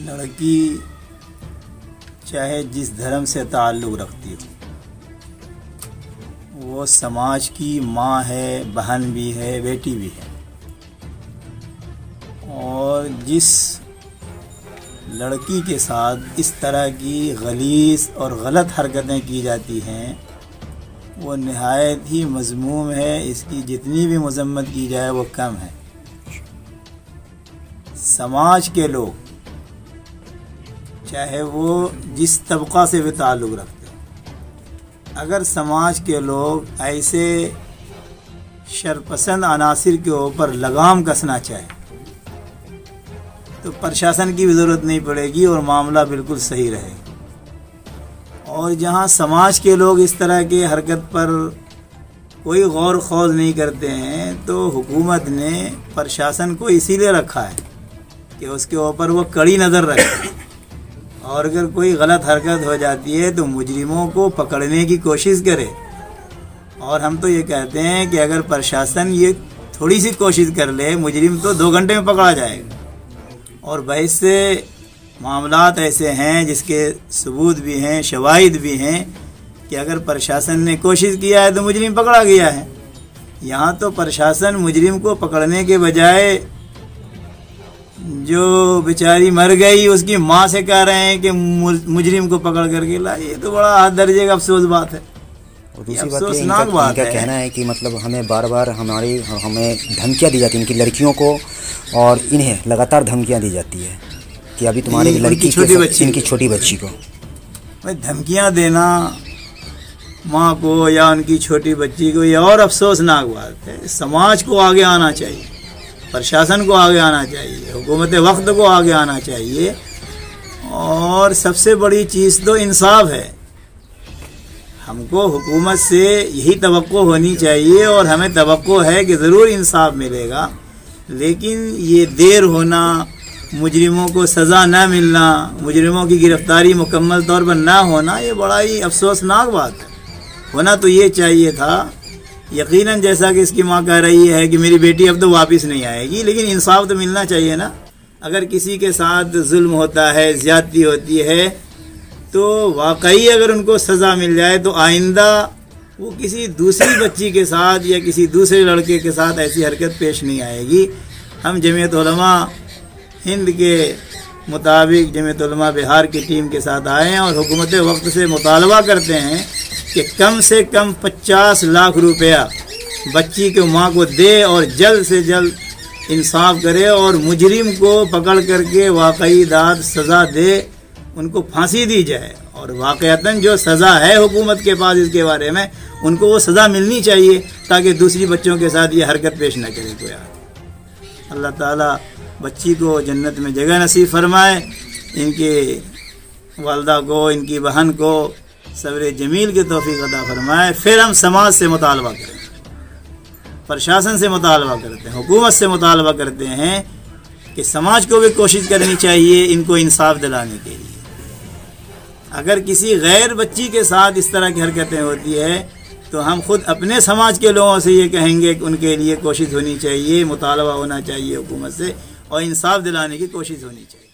لڑکی چاہے جس دھرم سے تعلق رکھتی ہو، وہ سماج کی ماں ہے، بہن بھی ہے، بیٹی بھی ہے، اور جس لڑکی کے ساتھ اس طرح کی غلیظ اور غلط حرکتیں کی جاتی ہیں وہ نہایت ہی مذموم ہے، اس کی جتنی بھی مذمت کی جائے وہ کم ہے۔ سماج کے لوگ چاہے وہ جس طبقہ سے بھی تعلق رکھتے ہیں، اگر سماج کے لوگ ایسے شرپسند عناصر کے اوپر لگام کسنا چاہے تو پرشاسن کی بھی ضرورت نہیں پڑے گی اور معاملہ بالکل صحیح رہے گا۔ اور جہاں سماج کے لوگ اس طرح کی حرکت پر کوئی غور خوض نہیں کرتے ہیں تو حکومت نے پرشاسن کو اسی لیے رکھا ہے کہ اس کے اوپر وہ کڑی نظر رکھے، اور اگر کوئی غلط حرکت ہو جاتی ہے تو مجرموں کو پکڑنے کی کوشش کرے۔ اور ہم تو یہ کہتے ہیں کہ اگر پرشاسن یہ تھوڑی سی کوشش کر لے، مجرم تو 2 گھنٹے میں پکڑا جائے گا۔ اور بہت سے معاملات ایسے ہیں جس کے ثبوت بھی ہیں، شواہد بھی ہیں کہ اگر پرشاسن نے کوشش کیا ہے تو مجرم پکڑا گیا ہے۔ یہاں تو پرشاسن مجرم کو پکڑنے کے بجائے جو بیچاری مر گئی اس کی ماں سے کہہ رہے ہیں کہ مجرم کو پکڑ کر کے لا۔ یہ تو بڑا حد درجے کا افسوس بات ہے، اور دوسری بات یہ کہنا ہے کہ مطلب ہمیں بار بار ہمیں دھمکیاں دی جاتی ہیں ان کی لڑکیوں کو، اور انہیں لگاتار دھمکیاں دی جاتی ہے کہ ابھی تمہاری لڑکی ان کی چھوٹی بچی کو دھمکیاں دینا ماں کو یا ان کی چھوٹی بچی کو، یہ اور افسوسناک بات ہے۔ سماج کو آگے آنا چاہیے، پرشاسن کو آگے آنا چاہیے، حکومت وقت کو آگے آنا چاہیے، اور سب سے بڑی چیز تو انصاف ہے۔ ہم کو حکومت سے یہی توقع ہونی چاہیے، اور ہمیں توقع ہے کہ ضرور انصاف ملے گا، لیکن یہ دیر ہونا، مجرموں کو سزا نہ ملنا، مجرموں کی گرفتاری مکمل طور پر نہ ہونا، یہ بڑا ہی افسوسناک بات ہے۔ ہونا تو یہ چاہیے تھا یقیناً، جیسا کہ اس کی ماں کہہ رہی ہے کہ میری بیٹی اب تو واپس نہیں آئے گی، لیکن انصاف تو ملنا چاہیے نا۔ اگر کسی کے ساتھ ظلم ہوتا ہے، زیادتی ہوتی ہے، تو واقعی اگر ان کو سزا مل جائے تو آئندہ وہ کسی دوسری بچی کے ساتھ یا کسی دوسرے لڑکے کے ساتھ ایسی حرکت پیش نہیں آئے گی۔ ہم جمعیت علماء ہند کے مطابق جمعیت علماء بہار کی ٹیم کے ساتھ آئے ہیں اور حکومت وقت سے مطالبہ کرتے ہیں کہ کم سے کم 50 لاکھ روپیہ بچی کے ماں کو دے اور جلد سے جلد انصاف کرے، اور مجرم کو پکڑ کر کے واقعی داد سزا دے، ان کو پھانسی دی جائے، اور واقعتاً جو سزا ہے حکومت کے پاس اس کے بارے میں ان کو وہ سزا ملنی چاہیے، تاکہ دوسری بچوں کے ساتھ یہ حرکت پیش نہ کرے کوئی آدمی۔ اللہ تعالیٰ بچی کو جنت میں جگہ نصیب فرمائے، ان کی والدہ کو، ان کی بہن کو صبر جمیل کی توفیق عطا فرمائے۔ پھر ہم سماج سے مطالبہ کریں، پرشاسن سے مطالبہ کرتے ہیں، حکومت سے مطالبہ کرتے ہیں کہ سماج کو بھی کوشش کرنی چاہیے ان کو انصاف دلانے کے لیے۔ اگر کسی غیر بچی کے ساتھ اس طرح کی حرکتیں ہوتی ہے تو ہم خود اپنے سماج کے لوگوں سے یہ کہیں گے کہ ان کے لیے کوشش ہونی چاہیے، مطالبہ ہونا چاہیے حکومت سے، اور انصاف دلانے کی کوشش ہونی چاہیے۔